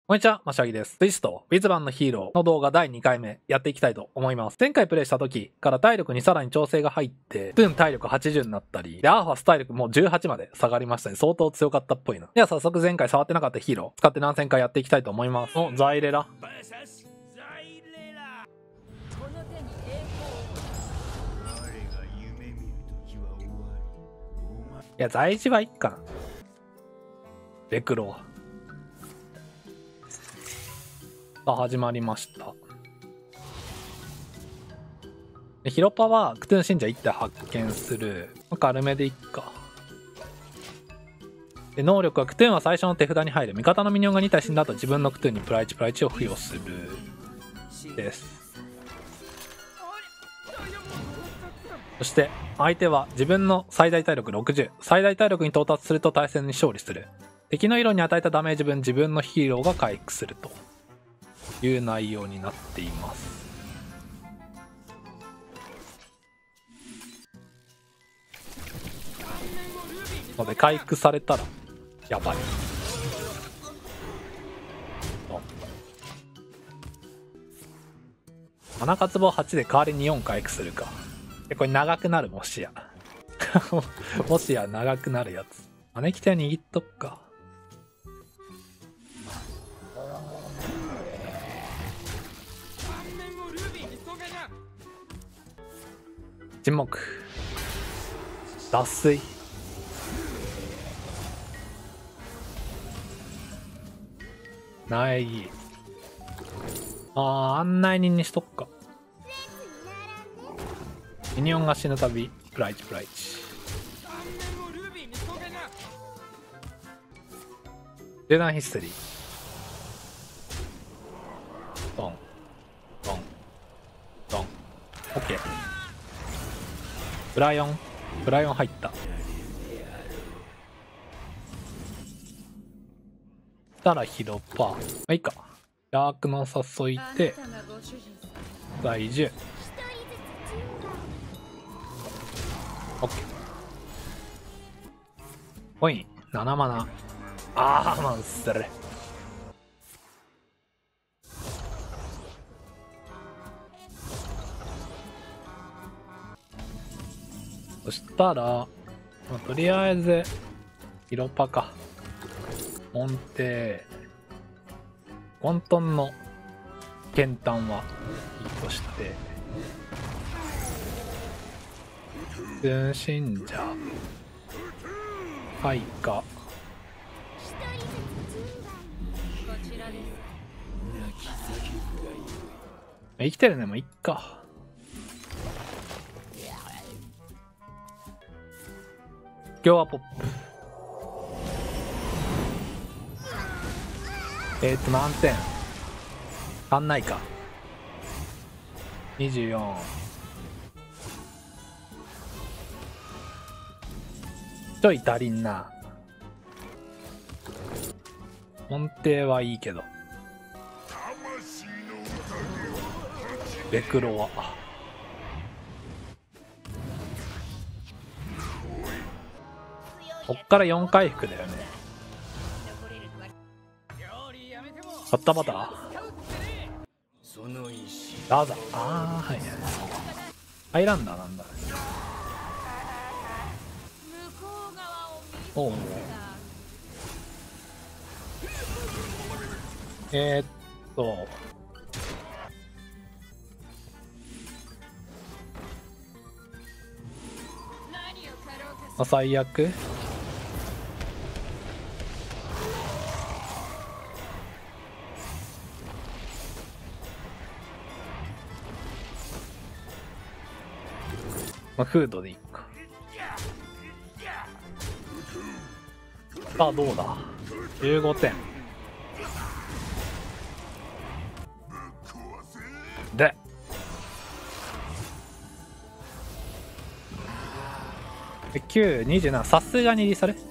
こんにちは、マシャギです。ツイスト、ウィズバンのヒーローの動画第2回目やっていきたいと思います。前回プレイした時から体力にさらに調整が入って、トゥーン体力80になったり、で、アーファス体力もう18まで下がりましたね。相当強かったっぽいな。では早速前回触ってなかったヒーロー、使って何戦かやっていきたいと思います。お、ザイレラ。いや、在地はいっかな。レクロ。さあ、始まりました。ヒロパはクトゥーン信者1体発見する。軽めでいっか。で、能力はクトゥーンは最初の手札に入る。味方のミニオンが2体死んだ後自分のクトゥーンにプライチを付与する。です。そして、相手は自分の最大体力60。最大体力に到達すると対戦に勝利する。敵の色に与えたダメージ分自分のヒーローが回復するという内容になっています。ので回復されたらやばい。花渇望8で代わりに4回復するか。これ長くなる、もしやもしや長くなるやつ。招き手は握っとくか。沈黙。脱水。苗木。案内人にしとくか。ミニオンが死ぬたびプライチ。銃弾ヒステリー。ドン。オッケー。ブライオン入った。したらヒロパー。いいか。ダークの誘いで、在住。オッケー。コイン、7マナ。マンスル。そしたら、とりあえず、ヒロパか。音程、混沌の剣炭はいいとして、分信者、開花。生きてるね、もういっか。今日はポップ。満点。足んないか。24。ちょい足りんな。音程はいいけど。ベクロは。こっから4回復だよね。バッタバタラザ。はいはい。ハイランダーなんだ。おう。最悪。フードでいいか。さあどうだ。15点で、9、27。さすがにリーサル。さ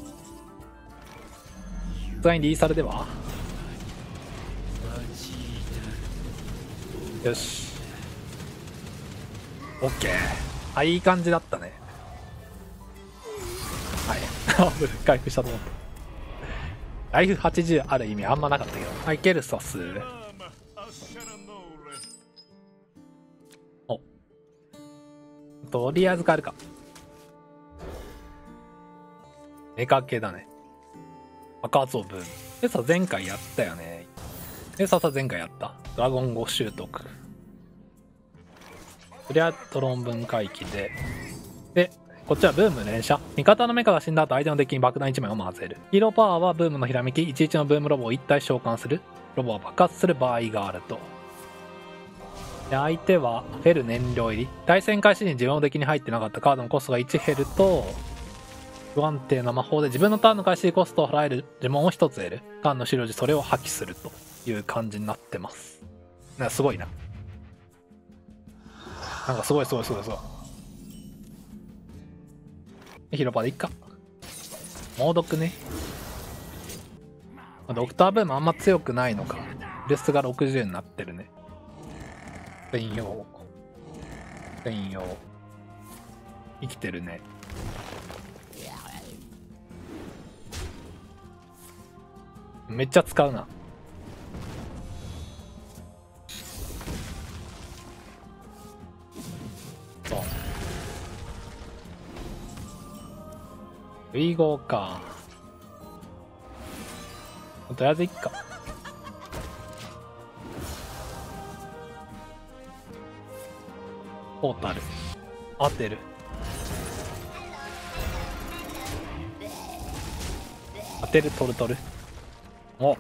すがにリーサルでは。よし。オッケー。いい感じだったね。はい。回復したと思った。 ライフ80ある意味あんまなかったけど。はい、ケルサス。お。とりあえず変えるか。メカ系だね。爆発をブーム。でさ、前回やったよね。でさ、前回やった。ドラゴン5習得。とりあえずトロン分回帰で。で、こっちはブーム連射。味方のメカが死んだ後相手のデッキに爆弾1枚を混ぜる。ヒーローパワーはブームのひらめき、11のブームロボを1体召喚する。ロボは爆発する場合があると。で、相手はフェル燃料入り。対戦開始時に自分のデッキに入ってなかったカードのコストが1減ると、不安定な魔法で自分のターンの開始コストを払える呪文を1つ得る。ターンの終了時それを破棄するという感じになってます。なんかすごいな。なんかすごい。ヒロパでいっか。猛毒ね。ドクターブームあんま強くないのか。レスが60になってるね。専用。生きてるね。めっちゃ使うな。そう。ウィーゴーか。とりあえずいっか。ポータル。当てる。当てる、取る。お。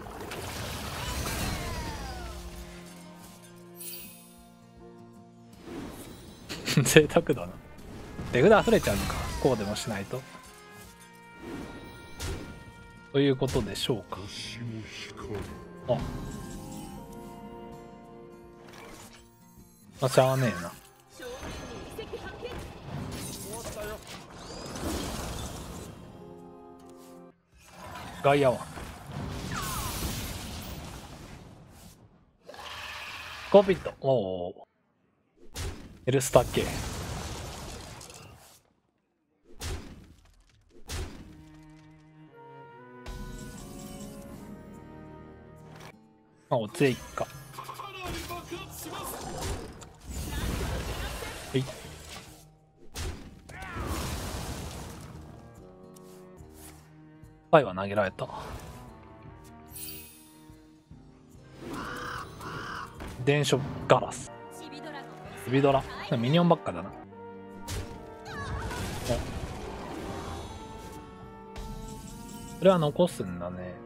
贅沢だな。手札溢れちゃうのか。こうでもしないと。ということでしょうか。あ。まあ、しゃあねえな。ガイアワン。コピット。おお。エルスタッケ。まあ、おつえいっか。はい。パイは投げられた。電書ガラス。シビドラ。ミニオンばっかだな。それは残すんだね。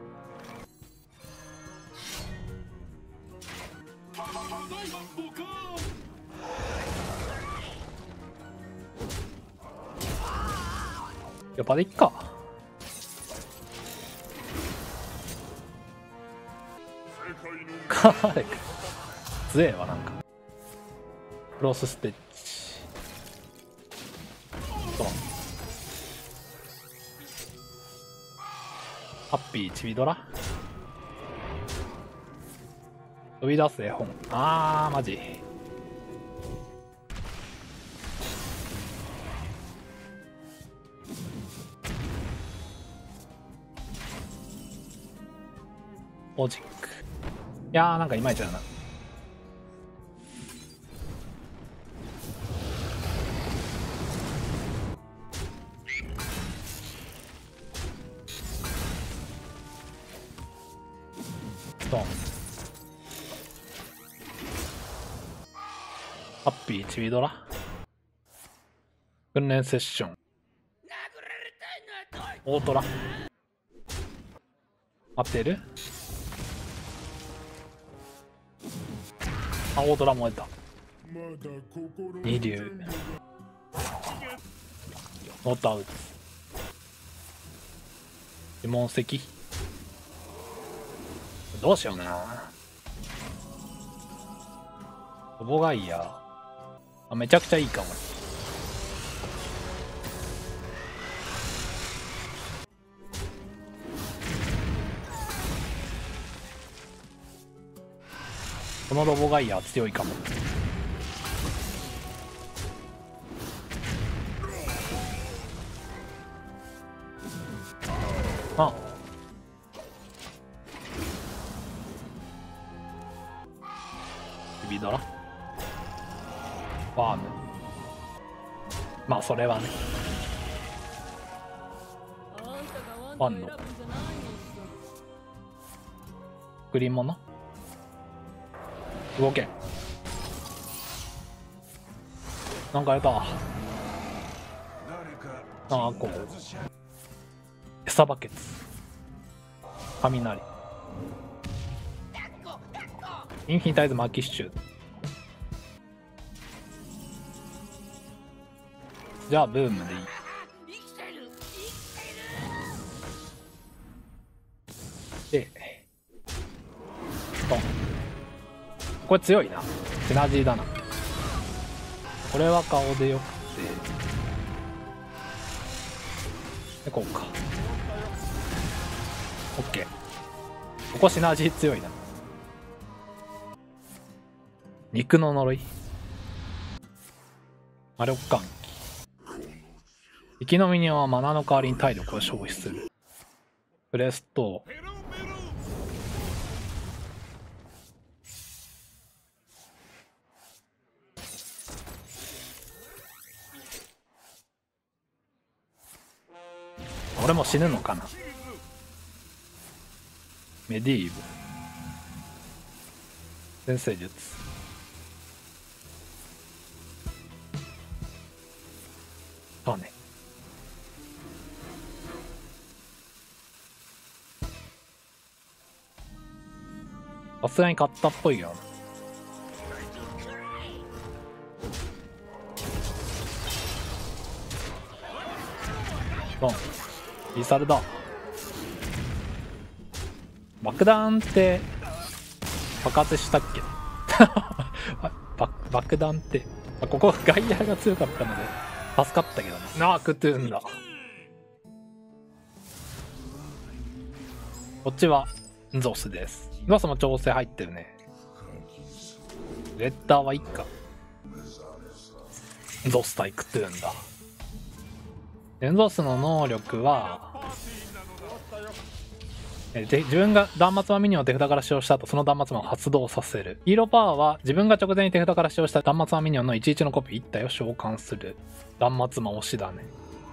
やっぱでいっか。カーレク強えわ。なんかクロスステッチ。そう。ハッピーチビドラ。飛び出す絵本。あーマジ。オジック。いやーなんかいまいちだな。ドン。ハッピーチビドラ。訓練セッション。大トラ。当てる。あ、大トラ燃えた。二流。ノットアウト。呪文石。どうしような。ロボガイア。あ、めちゃくちゃいいかも。このロボガイア強いかも。あ、 ビドラワーム。まあそれはね。ワンの贈り物動けん。なんかやった。ああ、こう餌バケツ、雷、インフィニタイズマーキッシュ。じゃあブームでいい。でドン。これ強いな。シナジーだな。これは顔でよくて、こうか。オッケー。ここシナジー強いな。肉の呪い、魔力喚起。生きのミニオンはマナの代わりに体力を消費する。プレスト俺も死ぬのかな。メディーブ、先生術、そうね。さすがに買ったっぽいよな。ドン。リサルだ。爆弾って爆発したっけ爆弾ってここ外野が強かったので助かったけどな。ああ、クトゥーンだ。こっちはゾスです。ゾスも調整入ってるね。レッダーはいいか。ゾス対クトゥーンだ。ゾスの能力は自分が断末魔ミニオンを手札から使用した後、その断末魔を発動させる。ヒーローパワーは自分が直前に手札から使用した断末魔ミニオンの11のコピー1体を召喚する。断末魔推しだね。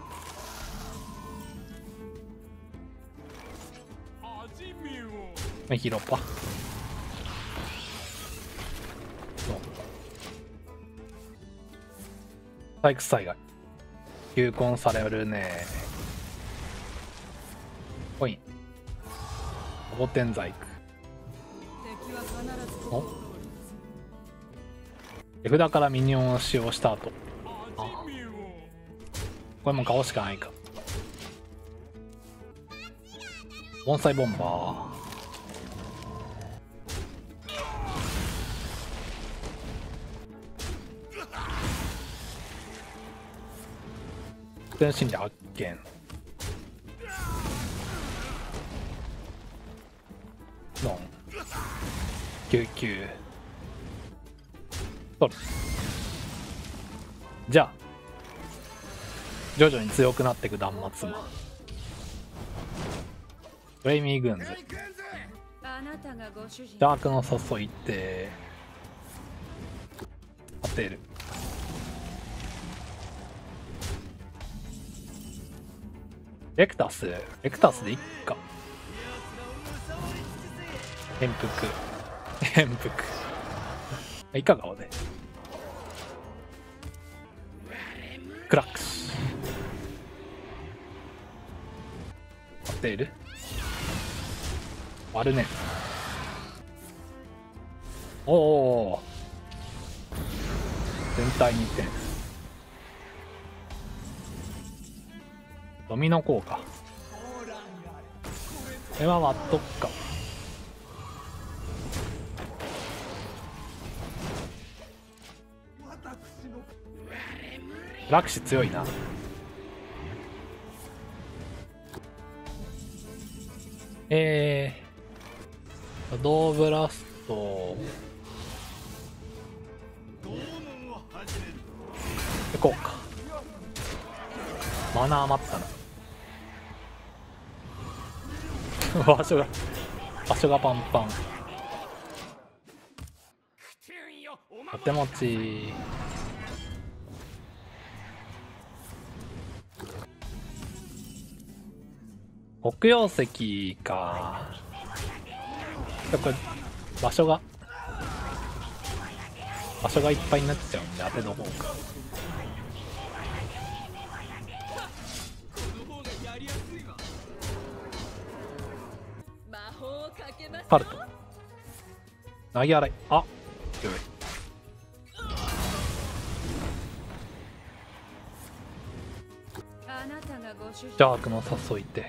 ヒーローパ採掘災害求婚されるね。コイン5点細工。お、手札からミニオンを使用した後、これも顔しかないか。盆栽ボンバー、全身で発見。ノン99取る。じゃあ徐々に強くなっていく断末魔。ブレイミーグンズ、ダークの誘いって当てる。レクタスでいっか。変腹いかがおでクラックス当てる。割るね。おお、全体2点。ドミノ効果、これは割っとくか。ラクシ強いな。ドーブラスト行こうか。マナー余ったな場所がパンパン。 お手持ち。黒曜石か。これ場所がいっぱいになっちゃうんで当ての方か。パルト投げ洗い。あ、強い。邪悪の誘いて。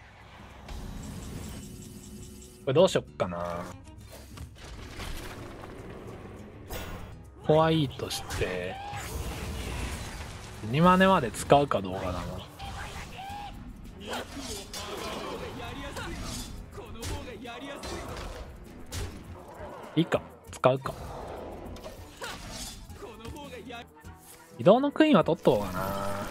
これどうしよっかな。ホワイトして2マネまで使うかどうかだな。いいか、使うか。移動のクイーンは取っとこうかな。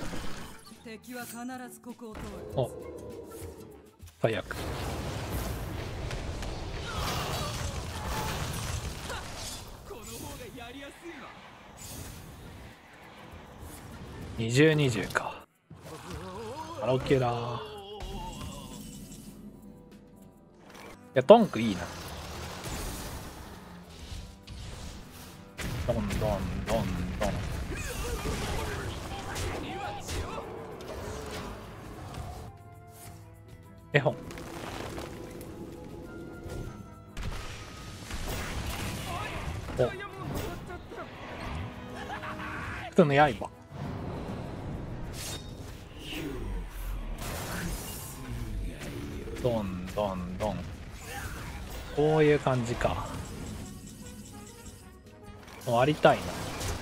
お、最悪。20か。カラオケだ。いや、トンクいいな。ドンドンドンドン。絵本。お。普通の刃。ドンドンドン。こういう感じか。終わりたいな。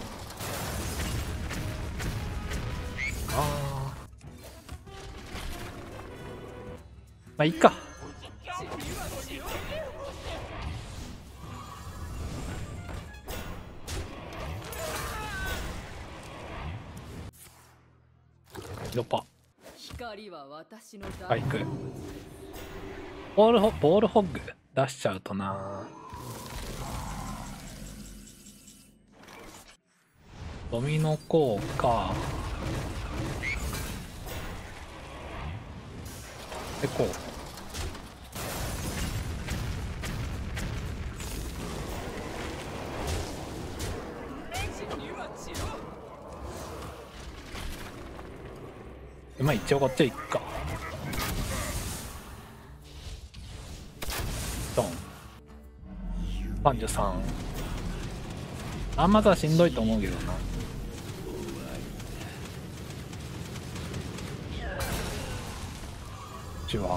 あー、まあいいか。ドパ。はい、行く。ボールホッグ出しちゃうとな。ドミノ効果でこう。まあ一応こっちは行くか。ドン33。あんまずはしんどいと思うけどな。じわ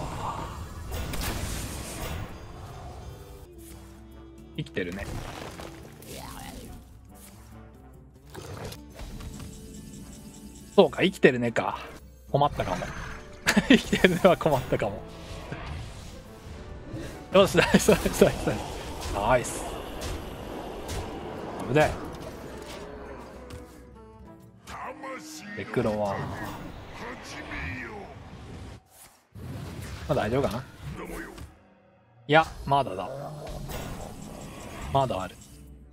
生きてるね。そうか、生きてるねか。困ったかも。生きてるねは困ったかも。よし、ナイスナイスナイスナイス。危ない。デクロはまあ大丈夫かな。いや、まだだ。まだある。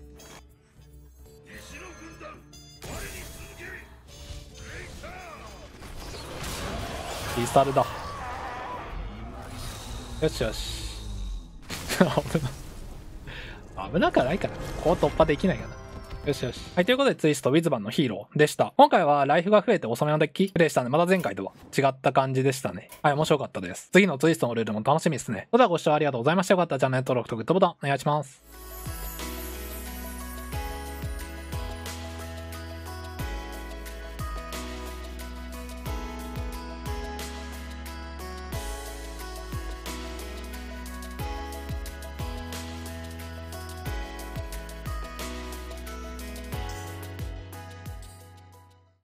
リサルだ。よしよし。危なくないかな。ここ突破できないかな。よしよし。はい、ということでツイストウィズバンのヒーローでした。今回はライフが増えて遅めのデッキプレイしたんで、また前回とは違った感じでしたね。はい、面白かったです。次のツイストのルールも楽しみですね。それではご視聴ありがとうございました。よかったらチャンネル登録とグッドボタンお願いします。